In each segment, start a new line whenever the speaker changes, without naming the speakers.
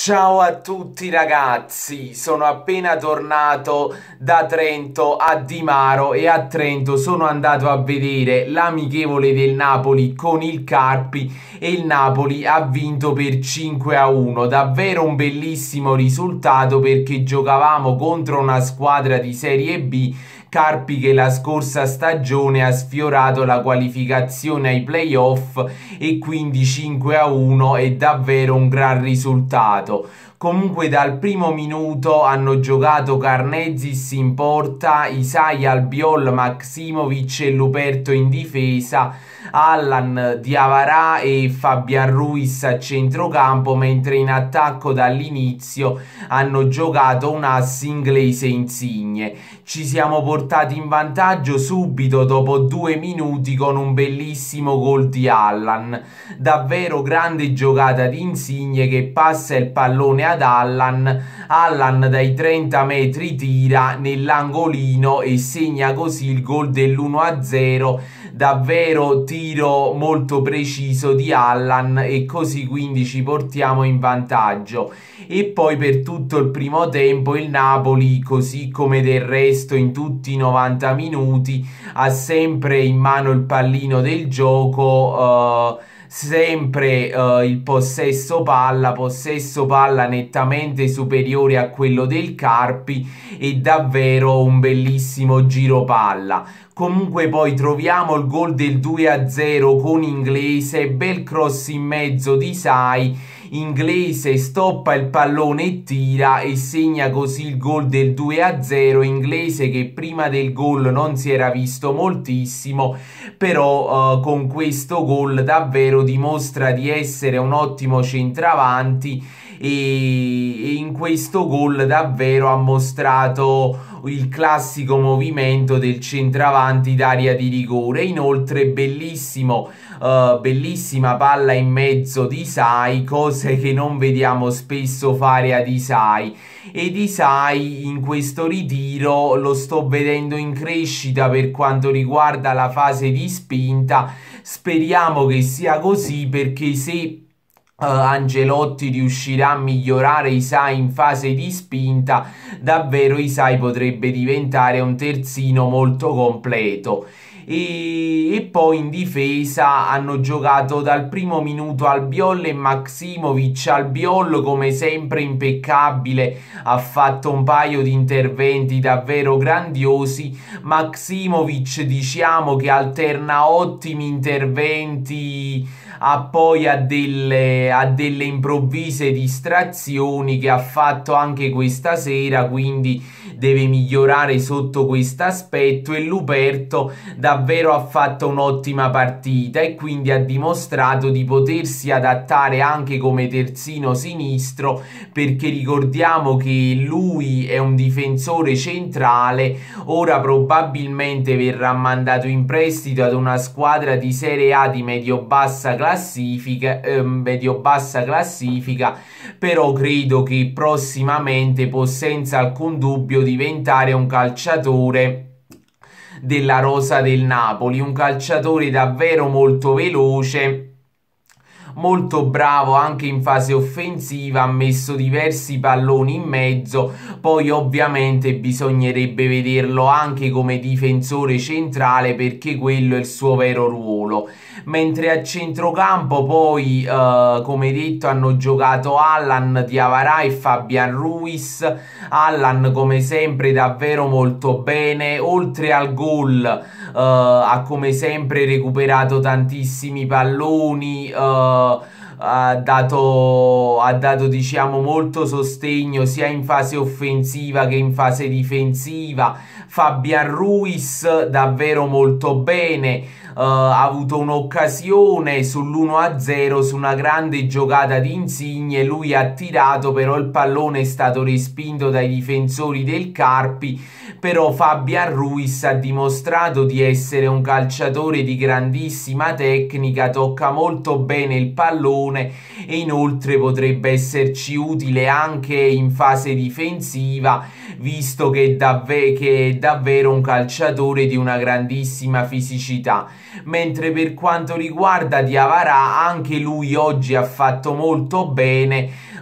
Ciao a tutti ragazzi, sono appena tornato da Trento a Dimaro e a Trento sono andato a vedere l'amichevole del Napoli con il Carpi e il Napoli ha vinto per 5-1, davvero un bellissimo risultato perché giocavamo contro una squadra di Serie B, Carpi che la scorsa stagione ha sfiorato la qualificazione ai playoff e quindi 5-1 è davvero un gran risultato. Comunque dal primo minuto hanno giocato Karnezis in porta, Isai, Albiol, Maksimovic e Luperto in difesa, Allan, Diawara e Fabian Ruiz a centrocampo, mentre in attacco dall'inizio hanno giocato un asse inglese Insigne. Ci siamo portati in vantaggio subito dopo 2 minuti con un bellissimo gol di Allan. Davvero grande giocata di Insigne che passa il pallone ad Allan dai 30 metri tira nell'angolino e segna così il gol dell'1-0. Davvero tiro molto preciso di Allan e così quindi ci portiamo in vantaggio. E poi per tutto il primo tempo il Napoli, così come del resto in tutti i 90 minuti, ha sempre in mano il pallino del gioco, sempre il possesso palla nettamente superiore a quello del Carpi e davvero un bellissimo giro palla. Comunque poi troviamo il gol del 2-0 con Inglese, bel cross in mezzo di Sai, Inglese stoppa il pallone e tira e segna così il gol del 2-0. Inglese che prima del gol non si era visto moltissimo, però con questo gol davvero dimostra di essere un ottimo centravanti e in questo gol davvero ha mostrato il classico movimento del centravanti d'area di rigore. Inoltre bellissima palla in mezzo di Isai, cose che non vediamo spesso fare ad Isai, ed Isai in questo ritiro lo sto vedendo in crescita per quanto riguarda la fase di spinta. Speriamo che sia così, perché se Ancelotti riuscirà a migliorare Isai in fase di spinta, davvero Isai potrebbe diventare un terzino molto completo. E poi in difesa hanno giocato dal primo minuto Albiol e Maksimovic. Albiol come sempre impeccabile, ha fatto un paio di interventi davvero grandiosi. Maksimovic diciamo che alterna ottimi interventi poi a delle improvvise distrazioni che ha fatto anche questa sera, quindi deve migliorare sotto questo aspetto. E Luperto davvero ha fatto un'ottima partita e quindi ha dimostrato di potersi adattare anche come terzino sinistro, perché ricordiamo che lui è un difensore centrale. Ora probabilmente verrà mandato in prestito ad una squadra di Serie A di medio-bassa classifica, però credo che prossimamente può senza alcun dubbio diventare un calciatore della rosa del Napoli, un calciatore davvero molto veloce, molto bravo anche in fase offensiva, ha messo diversi palloni in mezzo. Poi ovviamente bisognerebbe vederlo anche come difensore centrale, perché quello è il suo vero ruolo. Mentre a centrocampo poi come detto hanno giocato Allan, Diawara e Fabian Ruiz. Allan come sempre davvero molto bene, oltre al gol ha come sempre recuperato tantissimi palloni, ha dato diciamo molto sostegno sia in fase offensiva che in fase difensiva. Fabian Ruiz davvero molto bene, ha avuto un'occasione sull'1-0 su una grande giocata di Insigne, lui ha tirato però il pallone è stato respinto dai difensori del Carpi. Però Fabian Ruiz ha dimostrato di essere un calciatore di grandissima tecnica, tocca molto bene il pallone e inoltre potrebbe esserci utile anche in fase difensiva, visto che è davvero un calciatore di una grandissima fisicità. Mentre per quanto riguarda Diawara, anche lui oggi ha fatto molto bene,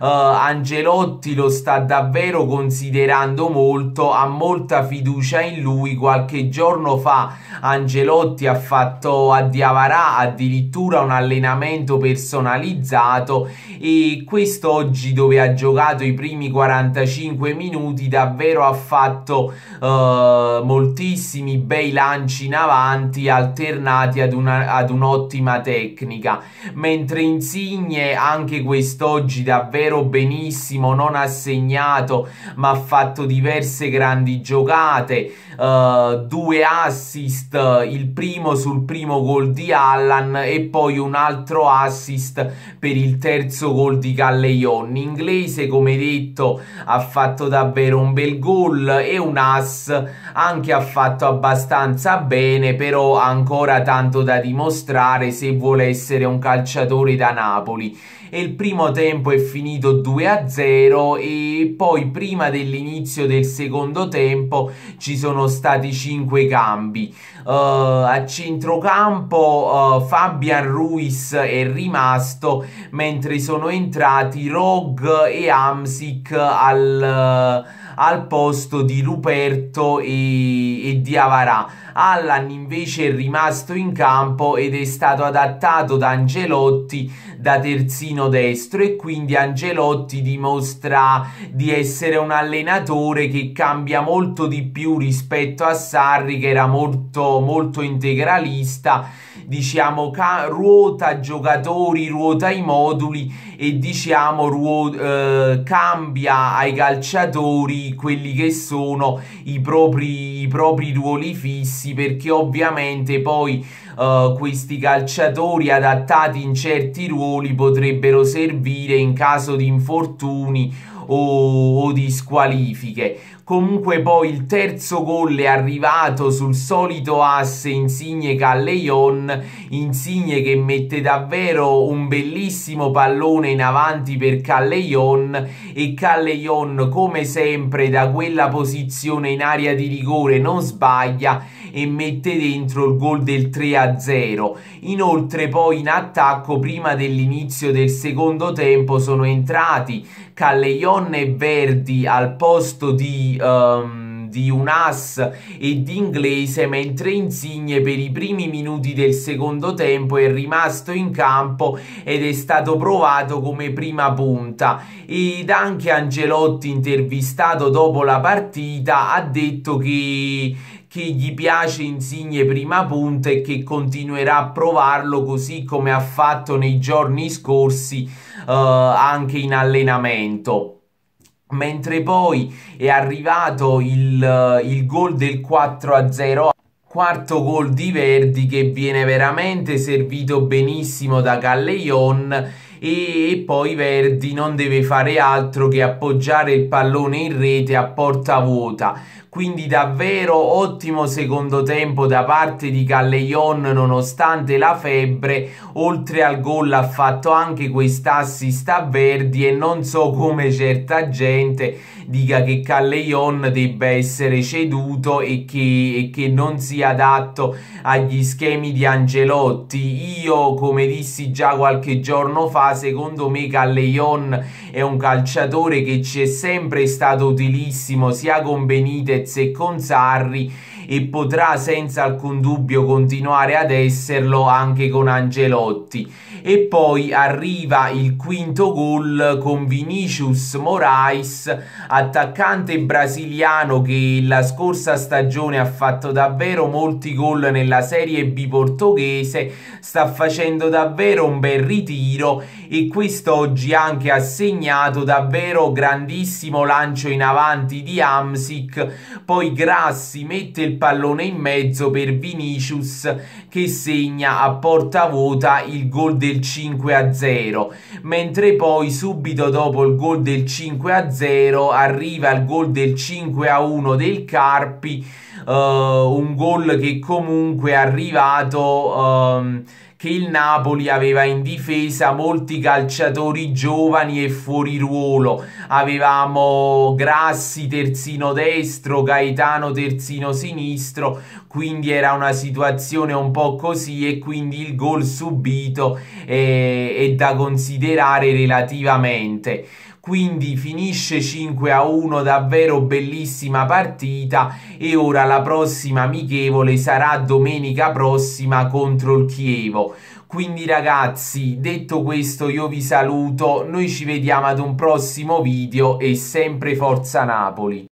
Ancelotti lo sta davvero considerando molto, ha molta fiducia in lui. Qualche giorno fa Ancelotti ha fatto a Diawara addirittura un allenamento personalizzato, e quest'oggi, dove ha giocato i primi 45 minuti, davvero ha fatto moltissimi bei lanci in avanti alternati ad un'ottima tecnica, mentre Insigne anche quest'oggi davvero benissimo, non ha segnato ma ha fatto diverse grandi giocate, 2 assist, il primo sul primo gol di Allan e poi un altro assist per il terzo gol di Callejon. Inglese, come detto, ha fatto davvero un bel gol e un ass, anche ha fatto abbastanza bene, però ha ancora tanto da dimostrare se vuole essere un calciatore da Napoli. E il primo tempo è finito 2-0, e poi prima dell'inizio del secondo tempo ci sono stati 5 cambi. A centrocampo Fabian Ruiz è rimasto, mentre sono entrati Rog e Hamsik al posto di Ruperto e Diawara. Allan invece è rimasto in campo ed è stato adattato da Ancelotti da terzino destro, e quindi Ancelotti dimostra di essere un allenatore che cambia molto di più rispetto a Sarri, che era molto integralista. Diciamo, ruota giocatori, ruota i moduli, e diciamo cambia ai calciatori quelli che sono i propri ruoli fissi, perché ovviamente poi questi calciatori adattati in certi ruoli potrebbero servire in caso di infortuni o di squalifiche. Comunque poi il terzo gol è arrivato sul solito asse Insigne-Callejon. Insigne che mette davvero un bellissimo pallone in avanti per Callejon, e Callejon come sempre da quella posizione in area di rigore non sbaglia e mette dentro il gol del 3-0. Inoltre poi in attacco, prima dell'inizio del secondo tempo, sono entrati Callejon e Verdi al posto di Unas e di Inglese, mentre Insigne per i primi minuti del secondo tempo è rimasto in campo ed è stato provato come prima punta. Ed anche Ancelotti, intervistato dopo la partita, ha detto che gli piace Insigne prima punta e che continuerà a provarlo, così come ha fatto nei giorni scorsi anche in allenamento. Mentre poi è arrivato il gol del 4-0, quarto gol di Verdi, che viene veramente servito benissimo da Callejon, e poi Verdi non deve fare altro che appoggiare il pallone in rete a porta vuota. Quindi davvero ottimo secondo tempo da parte di Callejon, nonostante la febbre. Oltre al gol ha fatto anche quest'assist a Verdi, e non so come certa gente dica che Callejon debba essere ceduto e che non sia adatto agli schemi di Ancelotti. Io, come dissi già qualche giorno fa, secondo me Callejon è un calciatore che ci è sempre stato utilissimo sia con Benitez e con Sarri, e potrà senza alcun dubbio continuare ad esserlo anche con Ancelotti. E poi arriva il quinto gol con Vinicius Moraes, attaccante brasiliano che la scorsa stagione ha fatto davvero molti gol nella Serie B portoghese, sta facendo davvero un bel ritiro, e quest'oggi anche ha segnato davvero grandissimo lancio in avanti di Hamsik. Poi Grassi mette il pallone in mezzo per Vinicius, che segna a porta vuota il gol del 5-0, mentre poi subito dopo il gol del 5-0 arriva il gol del 5-1 del Carpi, un gol che comunque è arrivato che il Napoli aveva in difesa molti calciatori giovani e fuori ruolo. Avevamo Grassi terzino destro, Gaetano terzino sinistro, quindi era una situazione un po' così, e quindi il gol subito è da considerare relativamente. quindi finisce 5-1, davvero bellissima partita, e ora la prossima amichevole sarà domenica prossima contro il Chievo. Quindi ragazzi, detto questo, io vi saluto, noi ci vediamo ad un prossimo video e sempre Forza Napoli!